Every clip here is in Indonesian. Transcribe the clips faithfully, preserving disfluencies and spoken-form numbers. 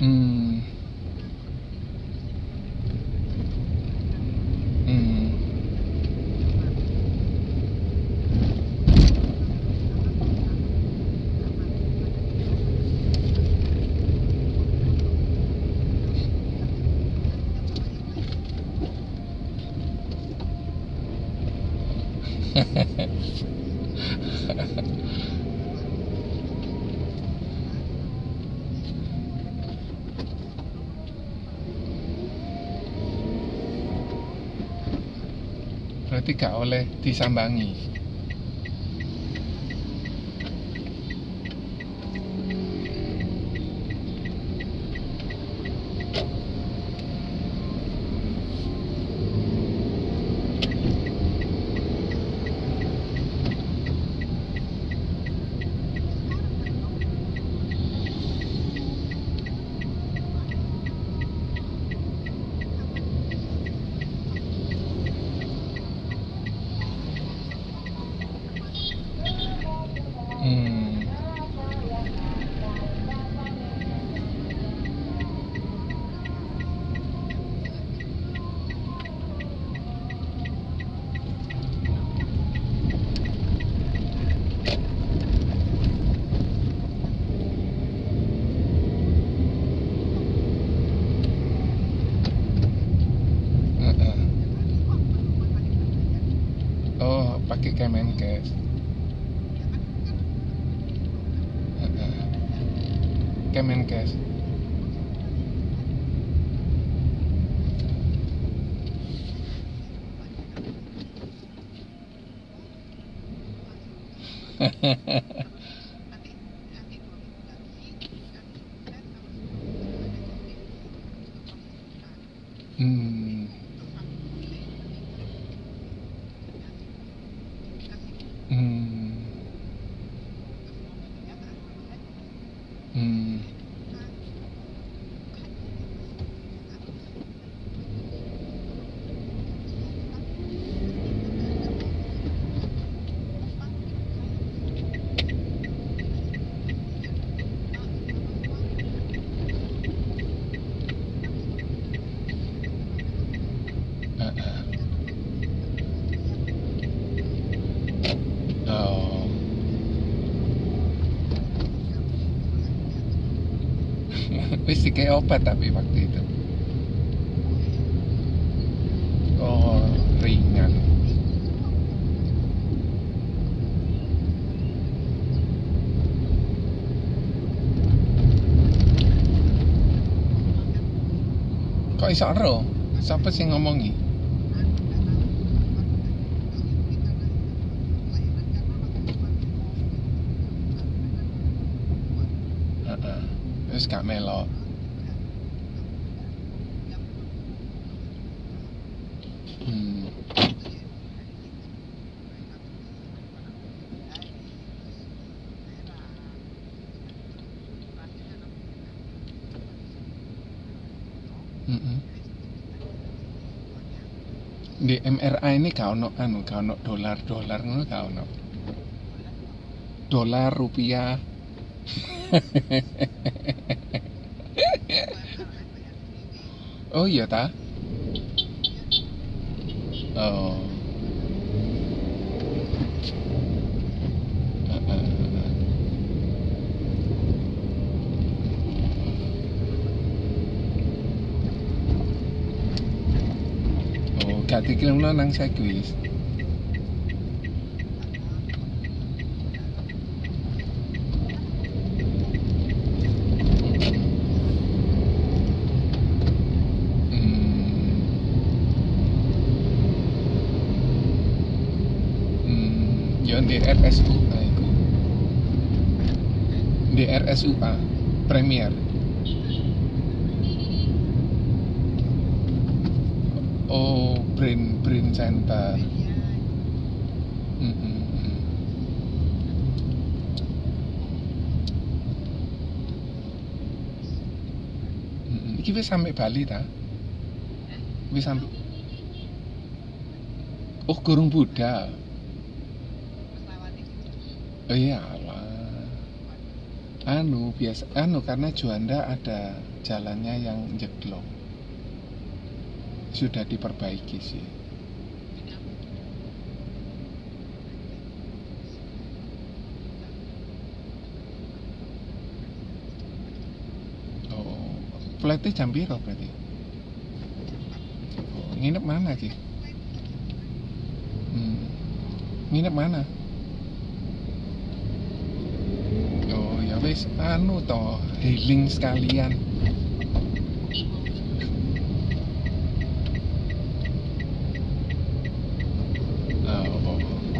Hmm. Hmm. Berarti gak oleh disambangi. Hmm. Heeh. Oh, pakai Kemenkes. Heeh. Kemenkes. Hmm. Hmm. Hmm. Heeh. Oh. Wis dikei obat tapi waktu itu. Oh, ringan. Kok iso ero? Sapa sing ngomongi? Heeh. Wis gak melok. Hmm. Mm-mm. Di M R I ini gak ono anu, gak ono dolar-dolar ngono gak ono. Dolar, rupiah. Oh iya ta? Oh. Heeh, heeh. Oh, gak dikirimno nang saiki wis. Hmm. Hmm. Ya di R S U A iku. Di R S U A Premier. Oh, Brain Brain Center. Mm-mm. Mm-mm. Iki wis sampe Bali ta? Wis sampe. Oh, gurung budal. Oh iya lah. Anu biasa, anu karena Juanda ada jalannya yang jeglong, sudah diperbaiki sih. Oh, flightnya jam berapa berarti? Oh, nginep mana Ki? Hmm. Nginep mana? Oh ya wis, anu toh healing sekalian. Oh, oh,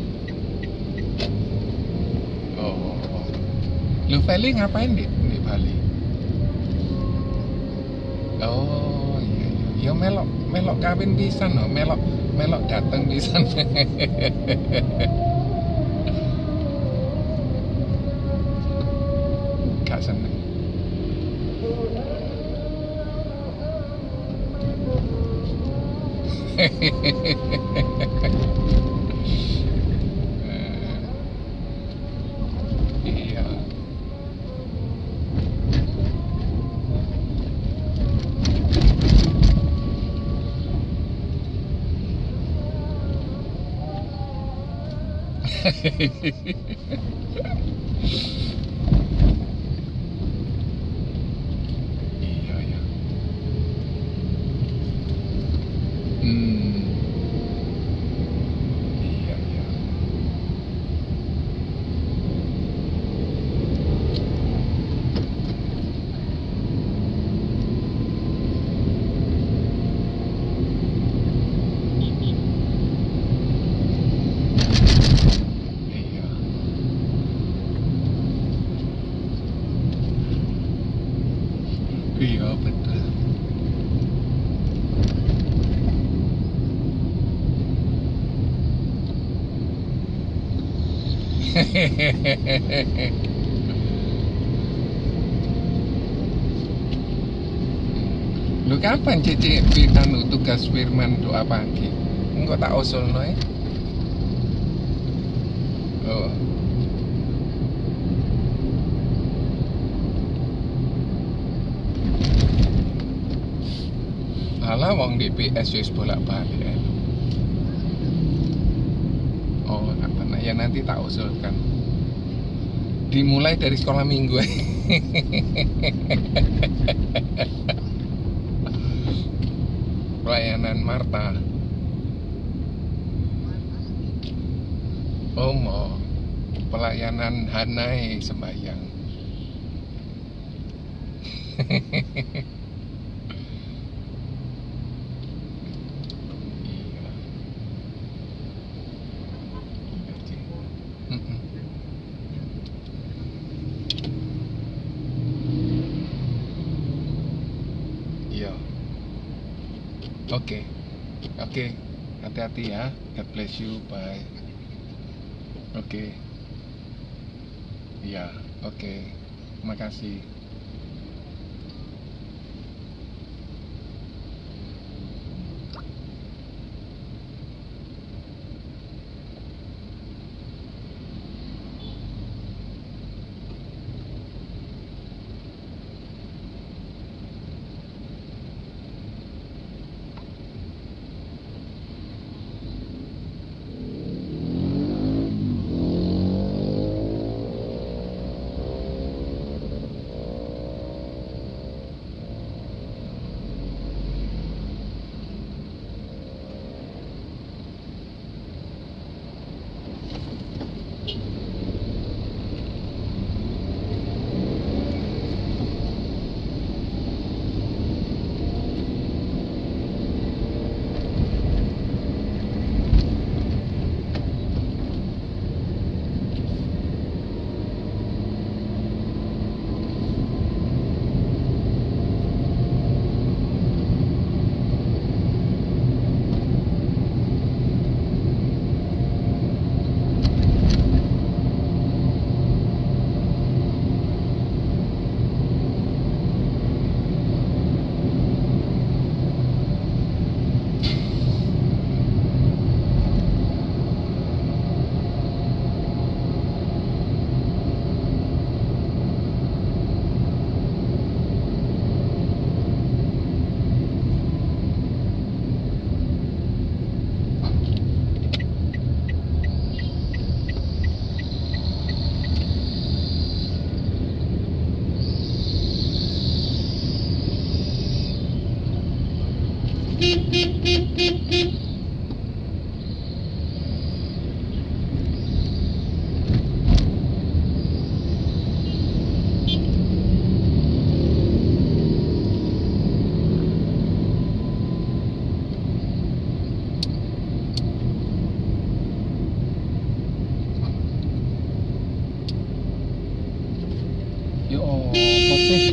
oh, oh. Lu Feli ngapain di, di Bali? Oh iya iya, ya melok melok kawin pisan no, melok melok dateng pisan. Gak seneng. Iya. Iya ya. Hmm. Iya iya. Iya. Iya betul. Lu kapan Cici anu tugas Firman doa pagi? Engko tak usulno ya. Oh. Alah wong D P S wis bolak-balik. eh. Oh, apa ya nanti tak usulkan. Dimulai dari sekolah minggu. Pelayanan Marta. Oh, mau pelayanan Hanai sembahyang. Iya. Mm-mm. Iya. Oke. Oke. Hati-hati ya. God bless you. Bye. Oke. Iya. Oke. Makasih. Yo apa sih?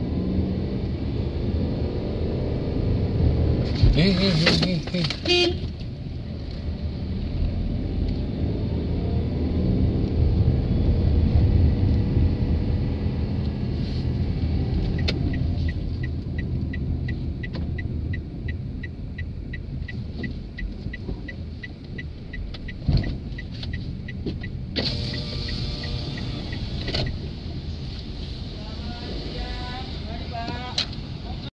Hei, hei, hei, hei, hei.